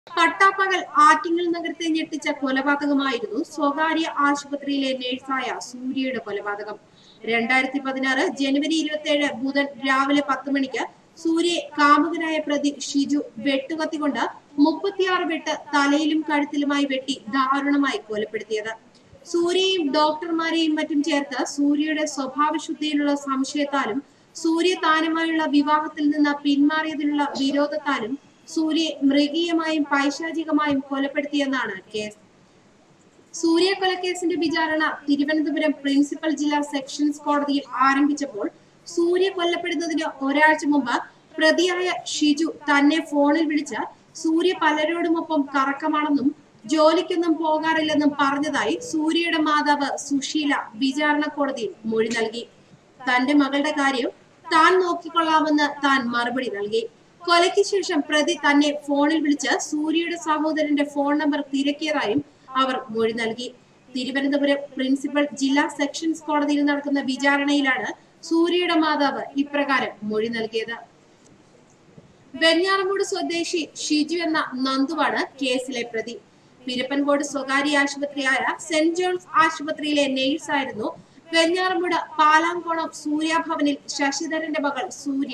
പട്ടാപ്പകൽ ആറ്റിങ്ങൽ നഗരത്തെ ഞെട്ടിച്ച കൊലപാതകമായിരുന്നു സ്വകാര്യ ആശുപത്രിയിലെ നഴ്സായ സൂര്യയുടെ കൊലപാതകം. 2016 ജനുവരി 27 ബുധൻ രാവിലെ 10 മണിക്ക് സൂര്യയെ കാമുകനായ പ്രതി ഷിജു വെട്ടുകത്തികൊണ്ട് 36 വെട്ട് തലയിലും കഴുത്തിലുമായി വെട്ടി ദാരുണമായി കൊലപ്പെടുത്തിയത്. സൂര്യയെയും ഡോക്ടർമാരെയും മറ്റും ചേർത്ത് സൂര്യയുടെ സ്വഭാവശുദ്ധിയിലുള്ള സംശയത്താലും സൂര്യ താനുമായുള്ള വിവാഹത്തിൽ നിന്ന് പിന്മാറിയതിനുള്ള വിരോധത്താലും സൂര്യയെ മൃഗീയമായും പൈശാചികമായും കൊലപ്പെടുത്തിയെന്നാണ് കേസ്. സൂര്യ കൊലക്കേസിന്റെ വിചാരണ തിരുവനന്തപുരം പ്രിൻസിപ്പൽ ജില്ലാ സെഷൻസ് കോടതിയിൽ ആരംഭിച്ചപ്പോൾ സൂര്യ കൊല്ലപ്പെടുന്നതിന് ഒരാഴ്ച മുമ്പ് പ്രതിയായ ഷിജു തന്നെ ഫോണിൽ വിളിച്ച് സൂര്യ പലരോടുമൊപ്പം കറക്കമാണെന്നും ജോലിക്കൊന്നും പോകാറില്ലെന്നും പറഞ്ഞതായി സൂര്യയുടെ മാതാവ് സുശീല വിചാരണ കോടതിയിൽ മൊഴി നൽകി. തന്റെ മകളുടെ കാര്യം താൻ നോക്കിക്കൊള്ളാമെന്ന് താൻ മറുപടി നൽകി. കൊലയ്ക്ക് ശേഷം പ്രതി തന്നെ ഫോണിൽ വിളിച്ച് സൂര്യയുടെ സഹോദരന്റെ ഫോൺ നമ്പർ തിരക്കിയതായും അവർ മൊഴി നൽകി. തിരുവനന്തപുരം പ്രിൻസിപ്പൽ ജില്ലാ സെഷൻസ് കോടതിയിൽ നടക്കുന്ന വിചാരണയിലാണ് സൂര്യയുടെ മാതാവ് ഇപ്രകാരം മൊഴി നൽകിയത്. വെഞ്ഞാറമൂട് സ്വദേശി ഷിജു എന്ന നന്ദുവാണ് കേസിലെ പ്രതി. പിരപ്പൻകോട് സ്വകാര്യ ആശുപത്രിയായ സെന്റ് ജോൺസ് ആശുപത്രിയിലെ നേഴ്സായിരുന്നു വെഞ്ഞാറമൂട് പാലാംകോണം സൂര്യാഭവനിൽ ശശിധരന്റെ മകൾ സൂര്യ.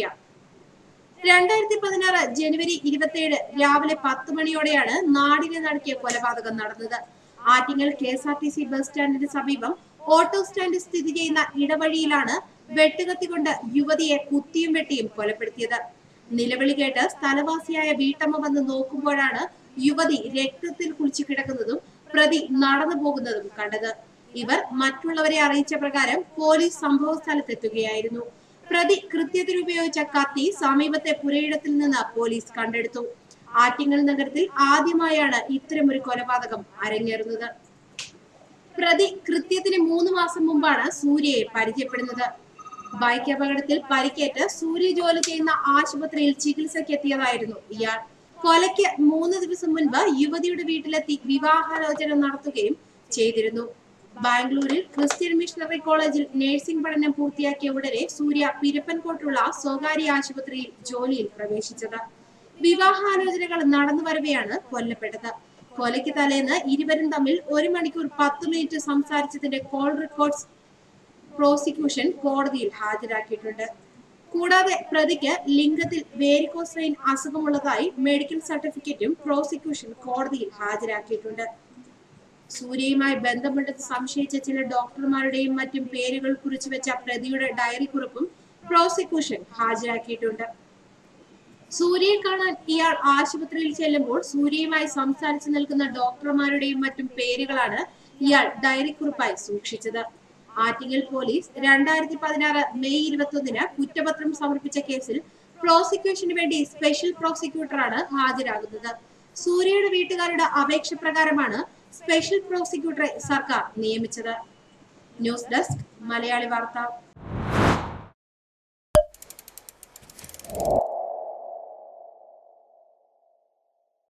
2016 ജനുവരി 27 രാവിലെ 10 മണിയോടെയാണ് നാടിനെ നടുക്കിയ കൊലപാതകം നടന്നത്. ആറ്റിങ്ങൽ KSRTC ബസ് സ്റ്റാൻഡിന് സമീപം ഓട്ടോ സ്റ്റാൻഡ് സ്ഥിതി ചെയ്യുന്ന ഇടവഴിയിലാണ് വെട്ടുകത്തികൊണ്ട് യുവതിയെ കുത്തിയും വെട്ടിയും കൊലപ്പെടുത്തിയത്. നിലവിളി കേട്ട് സ്ഥലവാസിയായ വീട്ടമ്മ വന്ന് നോക്കുമ്പോഴാണ് യുവതി രക്തത്തിൽ കുളിച്ചു കിടക്കുന്നതും പ്രതി നടന്നു പോകുന്നതും കണ്ടത്. ഇവർ മറ്റുള്ളവരെ അറിയിച്ച പ്രകാരം പോലീസ് സംഭവ സ്ഥലത്തെത്തുകയായിരുന്നു. പ്രതി കൃത്യത്തിന് ഉപയോഗിച്ച കത്തി സമീപത്തെ പുരയിടത്തിൽ നിന്ന് പോലീസ് കണ്ടെടുത്തു. ആറ്റിങ്ങൽ നഗരത്തിൽ ആദ്യമായാണ് ഇത്തരമൊരു കൊലപാതകം അരങ്ങേറുന്നത്. പ്രതി കൃത്യത്തിന് 3 മാസം മുമ്പാണ് സൂര്യയെ പരിചയപ്പെടുന്നത്. ബൈക്ക് അപകടത്തിൽ പരിക്കേറ്റ് സൂര്യ ജോലി ചെയ്യുന്ന ആശുപത്രിയിൽ ചികിത്സയ്ക്ക് എത്തിയതായിരുന്നു ഇയാൾ. കൊലയ്ക്ക് 3 ദിവസം മുൻപ് യുവതിയുടെ വീട്ടിലെത്തി വിവാഹാലോചന നടത്തുകയും ചെയ്തിരുന്നു. ബാംഗ്ലൂരിൽ ക്രിസ്ത്യൻ മിഷണറി കോളേജിൽ നഴ്സിംഗ് പഠനം പൂർത്തിയാക്കിയ ഉടനെ സൂര്യ പിരപ്പൻകോട്ടുള്ള സ്വകാര്യ ആശുപത്രിയിൽ ജോലിയിൽ പ്രവേശിച്ചത്. വിവാഹാലോചനകൾ നടന്നു വരവെയാണ് കൊല്ലപ്പെട്ടത്. കൊലയ്ക്ക് തലേന്ന് ഇരുവരും തമ്മിൽ 1 മണിക്കൂർ 10 മിനിറ്റ് സംസാരിച്ചതിന്റെ കോൾ റെക്കോർഡ്സ് പ്രോസിക്യൂഷൻ കോടതിയിൽ ഹാജരാക്കിയിട്ടുണ്ട്. കൂടാതെ പ്രതിക്ക് ലിംഗത്തിൽ വേരിക്കോസ് വെയിൻ അസുഖമുള്ളതായി മെഡിക്കൽ സർട്ടിഫിക്കറ്റും പ്രോസിക്യൂഷൻ കോടതിയിൽ ഹാജരാക്കിയിട്ടുണ്ട്. സൂര്യയുമായി ബന്ധമുണ്ടെന്ന് സംശയിച്ച ചില ഡോക്ടർമാരുടെയും മറ്റും പേരുകൾ കുറിച്ചു വെച്ച പ്രതിയുടെ ഡയറി കുറിപ്പും പ്രോസിക്യൂഷൻ ഹാജരാക്കിയിട്ടുണ്ട്. സൂര്യയെ കാണാൻ ഇയാൾ ആശുപത്രിയിൽ ചെല്ലുമ്പോൾ സൂര്യയുമായി സംസാരിച്ചു നിൽക്കുന്ന ഡോക്ടർമാരുടെയും മറ്റും പേരുകളാണ് ഇയാൾ ഡയറി കുറിപ്പായി സൂക്ഷിച്ചത്. ആറ്റിങ്ങൽ പോലീസ് 2016 മെയ് 21 കുറ്റപത്രം സമർപ്പിച്ച കേസിൽ പ്രോസിക്യൂഷന് വേണ്ടി സ്പെഷ്യൽ പ്രോസിക്യൂട്ടറാണ് ഹാജരാകുന്നത്. സൂര്യയുടെ വീട്ടുകാരുടെ അപേക്ഷ പ്രകാരമാണ് സ്പെഷ്യൽ പ്രോസിക്യൂട്ടറെ സർക്കാർ നിയമിച്ചത്. ന്യൂസ് ഡെസ്ക് മലയാളി വാർത്ത.